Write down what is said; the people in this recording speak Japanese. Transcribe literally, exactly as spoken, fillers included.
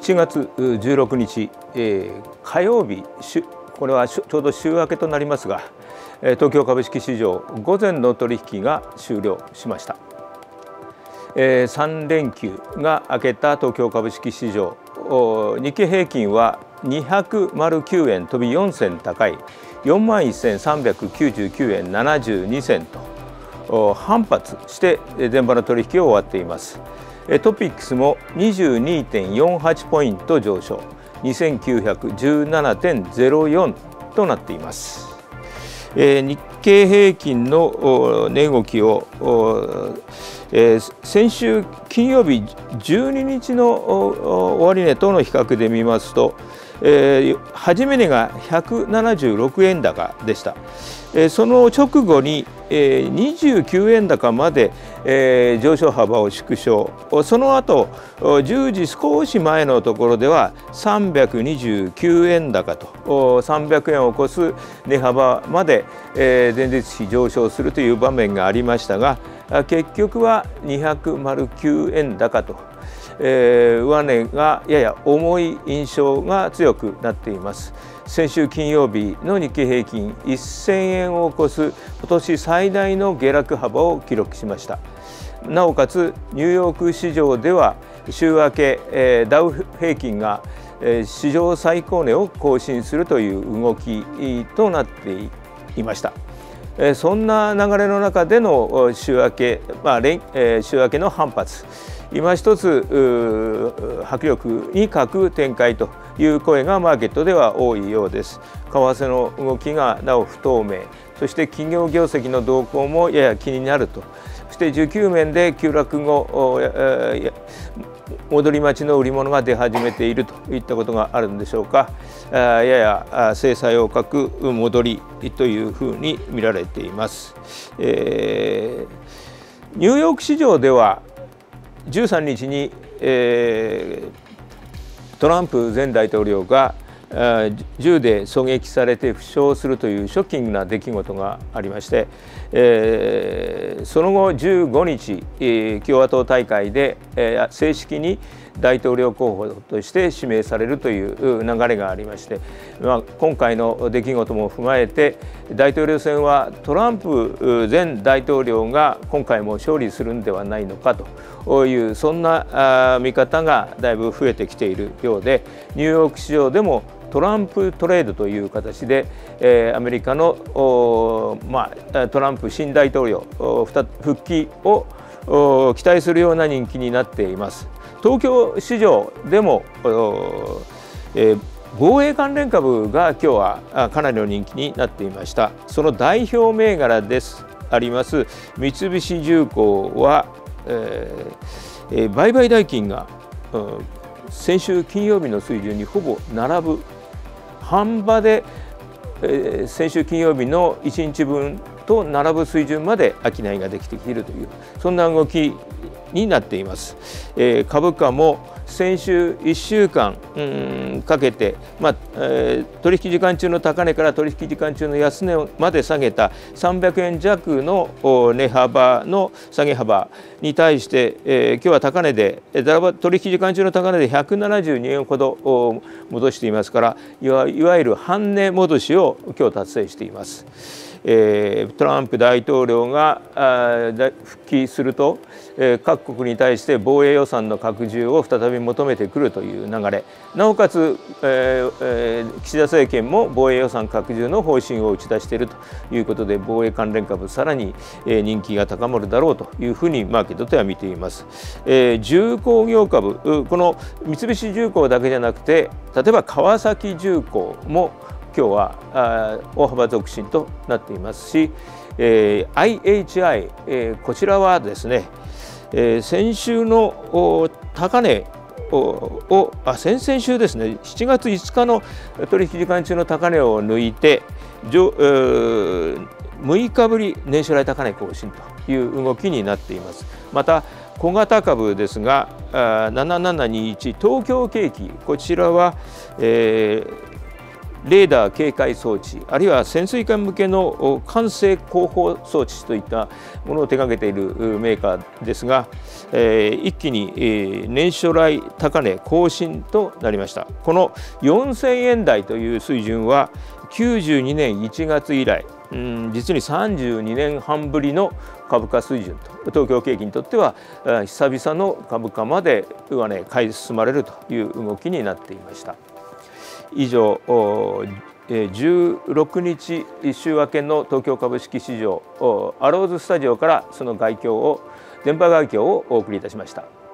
しがつじゅうろくにち、えー、火曜日、これはちょうど週明けとなりますが、東京株式市場午前の取引が終了しました。えー、さんれんきゅうが明けた東京株式市場、日経平均はにひゃくきゅうえん飛びよんせん高い よんまんせんさんびゃくきゅうじゅうきゅうえんななじゅうにせんと反発して前場の取引を終わっています。トピックスも にじゅうにてんよんはち ポイント上昇 にせんきゅうひゃくじゅうななてんゼロよん となっています。えー、日経平均の値動きを、えー、先週金曜日じゅうににちの終値との比較で見ますと、えー、初め値がひゃくななじゅうろくえん高でした。えー、その直後に、えー、にじゅうきゅうえん高まで、えー、上昇幅を縮小、その後じゅうじ少し前のところではさんびゃくにじゅうきゅうえん高とさんびゃくえんを超す値幅まで、えー、前日比上昇するという場面がありましたが、結局はにひゃくきゅうえん高と、えー、上値がやや重い印象が強くなっています。先週金曜日の日経平均せんえんを超す今年最大の下落幅を記録しました。なおかつニューヨーク市場では週明け、えー、ダウ平均が、えー、史上最高値を更新するという動きとなっていました。えー、そんな流れの中での週明け、まあ連えー、週明けの反発、今一つ迫力に欠く展開という声がマーケットでは多いようです。為替の動きがなお不透明、そして企業業績の動向もやや気になると、そして需給面で急落後戻り待ちの売り物が出始めているといったことがあるんでしょうか。やや制裁を欠く戻りというふうに見られています。えー、ニューヨーク市場ではじゅうさんにちに、えー、トランプ前大統領が銃で狙撃されて負傷するというショッキングな出来事がありまして、えー、その後じゅうごにち、えー、共和党大会で、えー、正式に大統領候補として指名されるという流れがありまして、まあ、今回の出来事も踏まえて大統領選はトランプ前大統領が今回も勝利するんではないのかというそんな見方がだいぶ増えてきているようで、ニューヨーク市場でもトランプトレードという形で、えー、アメリカの、まあ、トランプ新大統領復帰を期待するような人気になっています。東京市場でも、えー、防衛関連株が今日はかなりの人気になっていました。その代表銘柄ですあります三菱重工は、えー、売買代金が、うん、先週金曜日の水準にほぼ並ぶ、半場で、えー、先週金曜日のいちにちぶんと並ぶ水準まで商いができてきているというそんな動きになっています。えー、株価も先週いっしゅうかん、うん、かけて、まあえー、取引時間中の高値から取引時間中の安値まで下げたさんびゃくえん弱の値幅の下げ幅に対して、えー、今日は高値で取引時間中の高値でひゃくななじゅうにえんほど戻していますから、いわゆる半値戻しを今日達成しています。えー、トランプ大統領が復帰すると、えー、各国に対して防衛予算の拡充を再び求めてくるという流れ、なおかつ、えーえー、岸田政権も防衛予算拡充の方針を打ち出しているということで、防衛関連株さらに、えー、人気が高まるだろうというふうにマーケットでは見ています。えー、重工業株、この三菱重工だけじゃなくて、例えば川崎重工も今日は大幅続伸となっていますし、えー、アイエイチアイ、えー、こちらはですね、えー、先週の高値をあ先々週ですね、しちがついつかの取引時間中の高値を抜いて、えー、むいかぶり年初来高値更新という動きになっています。また小型株ですが、ななななにいち東京景気、こちらは、えーレーダー警戒装置、あるいは潜水艦向けの管制広報装置といったものを手掛けているメーカーですが、えー、一気に、えー、年初来高値更新となりました。このよんせんえん台という水準はきゅうじゅうにねんいちがつ以来、うん、実にさんじゅうにねんはんぶりの株価水準と、東京景気にとっては久々の株価まで上値買い進まれるという動きになっていました。以上、じゅうろくにち週明けの東京株式市場アローズスタジオからその概況を電波概況をお送りいたしました。